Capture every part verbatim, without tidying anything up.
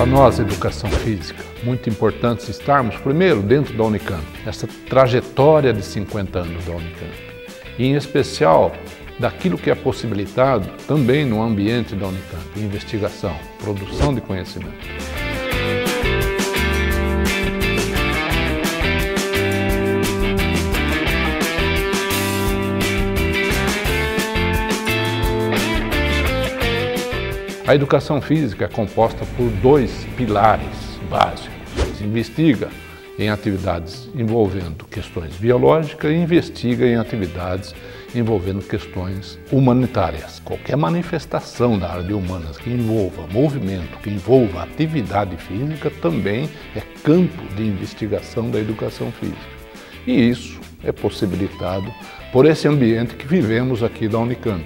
nós, educação física, muito importante estarmos, primeiro, dentro da Unicamp, essa trajetória de cinquenta anos da Unicamp, e em especial daquilo que é possibilitado também no ambiente da Unicamp, investigação, produção de conhecimento. A educação física é composta por dois pilares básicos. Investiga em atividades envolvendo questões biológicas e investiga em atividades envolvendo questões humanitárias. Qualquer manifestação da área de humanas que envolva movimento, que envolva atividade física, também é campo de investigação da educação física. E isso é possibilitado por esse ambiente que vivemos aqui da Unicamp.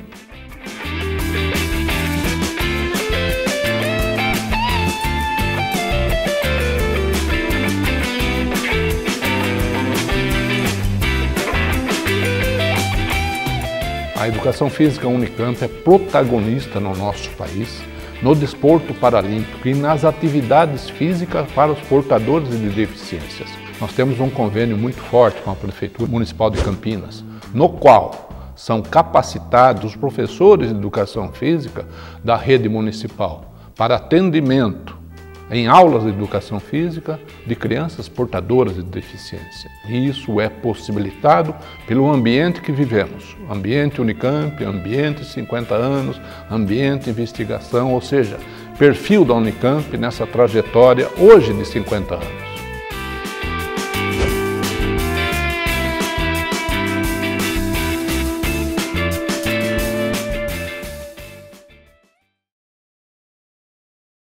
A educação física Unicamp é protagonista no nosso país, no desporto paralímpico e nas atividades físicas para os portadores de deficiências. Nós temos um convênio muito forte com a Prefeitura Municipal de Campinas, no qual são capacitados os professores de educação física da rede municipal para atendimento em aulas de educação física de crianças portadoras de deficiência. E isso é possibilitado pelo ambiente que vivemos, ambiente Unicamp, ambiente cinquenta anos, ambiente investigação, ou seja, perfil da Unicamp nessa trajetória hoje de cinquenta anos.